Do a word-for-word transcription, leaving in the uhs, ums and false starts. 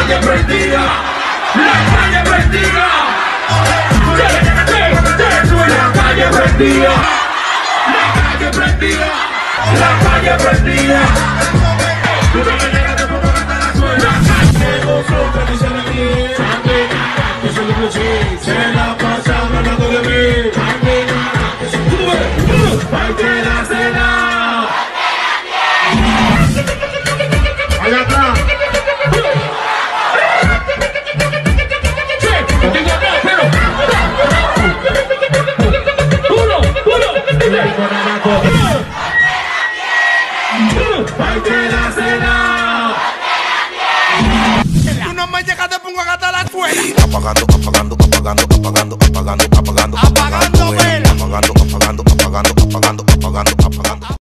calle prendida, la calle prendida. La calle prendida, la calle prendida, la calle prendida. Tú no me llegas de poco hasta la suela. Nosotros que se la quieren, que se lo escuché, se la pasan hablando de mí. Parte la cena. Allá atrás. Parte la cena. Tú no me llegas, te pongo a gastar la escuela. Apagando, apagando, apagando, apagando, apagando, apagando, apagando, Apagando, apagando, apagando, apagando, apagando, apagando.